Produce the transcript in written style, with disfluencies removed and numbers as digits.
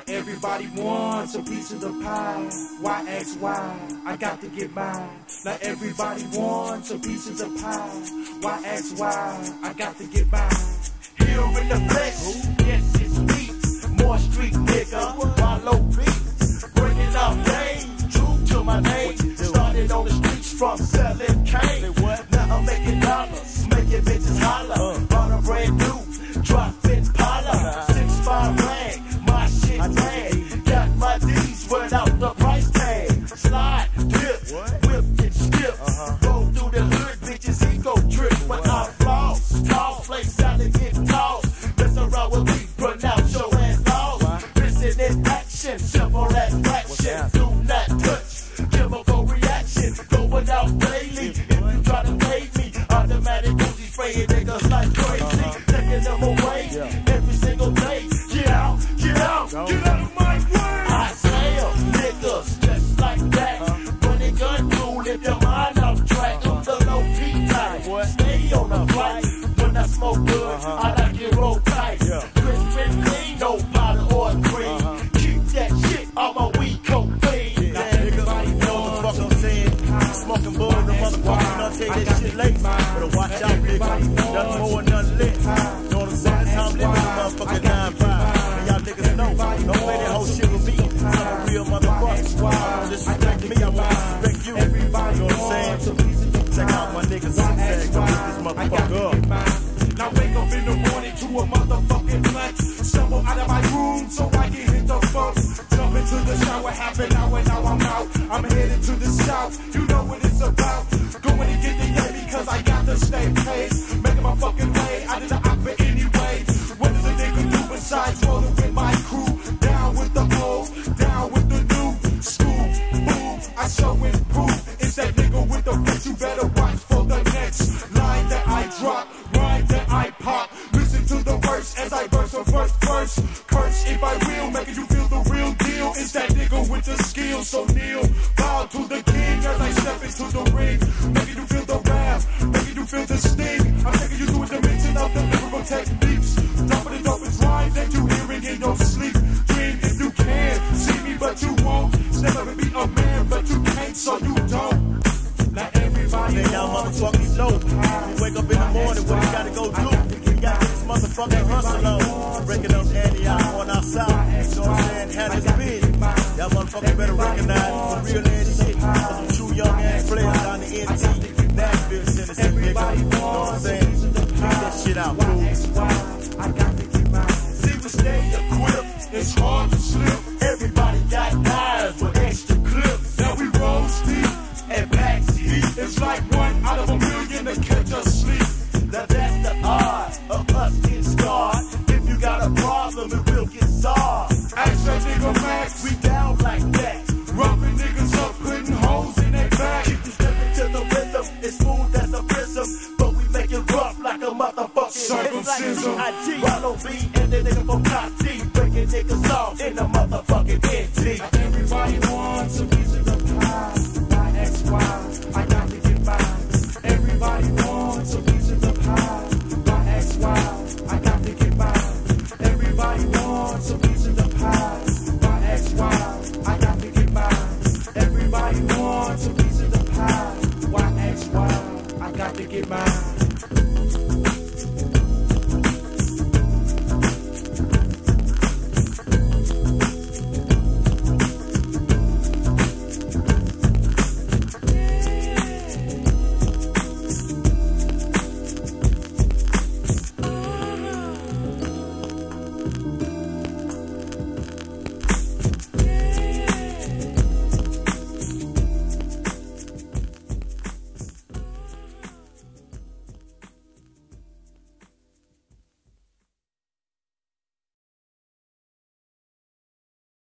everybody wants a piece of the pie. Why ask why? I got to get mine. Now everybody wants a piece of the pie. Why ask why? I got to get mine. Here in the flesh, yes it's me. More street nigga, Rawlow B. Bringing up game, true to my name. Started on the streets from selling cane. Now I'm making dollars, making bitches holler. Bought a brand new, drop-in parlor. 6'5" rag, my shit rag. Got my D's without the price tag. Slide, dip, whip it stiff. Roll through the hood, bitches ego trip. When I floss, tall place out and get tossed. Mess around with me, pronounce your ass lost. Listen in action, simple as fraction. Do not touch, chemical reaction. Going out daily, if you try to pay me. Automatic Uzi spraying niggas like crazy. Taking them away every single day. Get out, get out, get out of my way. I slam niggas just like that. Running gun rule if your mind off track. I'm the low key type. Stay on the flight. When I smoke good, I like it roll tight. Crisp and clean, no powder or cream. Keep that shit on my weed cocaine. Now everybody knows the fuck I'm saying. Smoking bull, the motherfucker done take that shit late. Better watch out, nigga. Nothing more, nothing lit. You know what I'm saying? Time living the motherfucking 9-5. And y'all niggas know, don't play that whole shit with me. I'm a real motherfucker. Don't disrespect me, I won't disrespect you. You know what I'm saying? Check out my niggas zigzag. Don't get this motherfucker up. Now wake up in the morning to a motherfucking flex. Stumble out of my room so I can hit the funk. Jump into the shower, half an hour, now I'm out. I'm headed to the south, you know what it's about. Going to get the yay because I got to stay paid. Making my fucking way out of the outfit anyway. What does a nigga do besides rolling with my crew? Down with the old, down with the new. School, boom, I show improve. It's that nigga with the bitch, you better watch for the next line that I drop. That I pop, listen to the verse as I verse a first verse. Curse if I will, making you feel the real deal. It's that nigga with the skill, so kneel, bow to the king as I step into the ring. Making you feel the wrath, making you feel the sting. I'm taking you to a dimension of the lyrical techniques. Dropping the dopest rhymes that you hearing in your sleep. Dream if you can, see me but you won't. Never be a man but you can't, so you don't. Now everybody Man, y'all motherfuckers know. You wake up in the morning, what you gotta go do? You gotta get this motherfucking hustle on. Breaking up Antioch on outside. You know what I'm saying? Had this big. Y'all motherfuckers better recognize some real ass shit. Some true young ass players down the NT. Nashville, Tennessee, nigga. You know what I'm saying? Get that shit out, fool. I got to get mine. See, we stay equipped. It's hard to slip. Everybody got knives with extra clips. Now we roll deep And packs heat. It's like 1 out of a million to catch us sleep. Now that's the odds of us getting scarred. If you got a problem, it will get solved. Ask that nigga Max, We down like that. roughing niggas up, putting holes in their back. Keep you stepping to the rhythm. It's smooth as a prism, but we make it rough like a motherfucking Circumcision. Rawlow B and the nigga from Top T, breaking niggas off in the motherfucking NT. Everybody wants a piece of the pie. Why ask why? I got to get mine. Everybody wants a piece of the pie. Why ask why? I got to get mine. Everybody wants a piece of the pie. Why ask why? I got to get mine. Everybody wants a piece of the pie. Why ask why? I got to get mine.